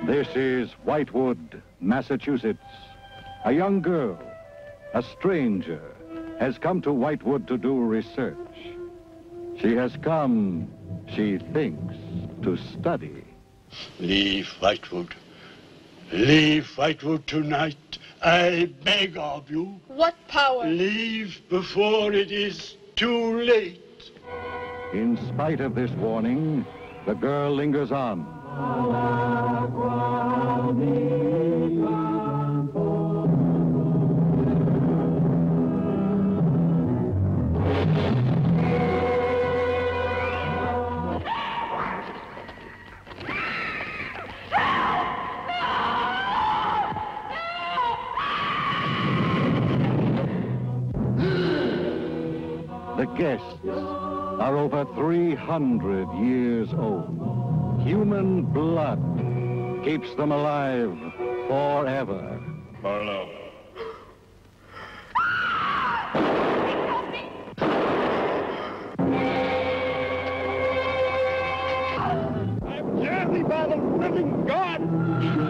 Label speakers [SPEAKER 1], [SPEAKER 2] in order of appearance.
[SPEAKER 1] This is Whitewood, Massachusetts. A young girl, a stranger, has come to Whitewood to do research. She has come, she thinks, to study.
[SPEAKER 2] Leave Whitewood. Leave Whitewood tonight. I beg of you.
[SPEAKER 3] What power?
[SPEAKER 2] Leave before it is too late.
[SPEAKER 1] In spite of this warning, the girl lingers on. The guests are over 300 years old. Human blood keeps them alive forever.
[SPEAKER 2] Barlow.
[SPEAKER 4] I'm jersey by the living God!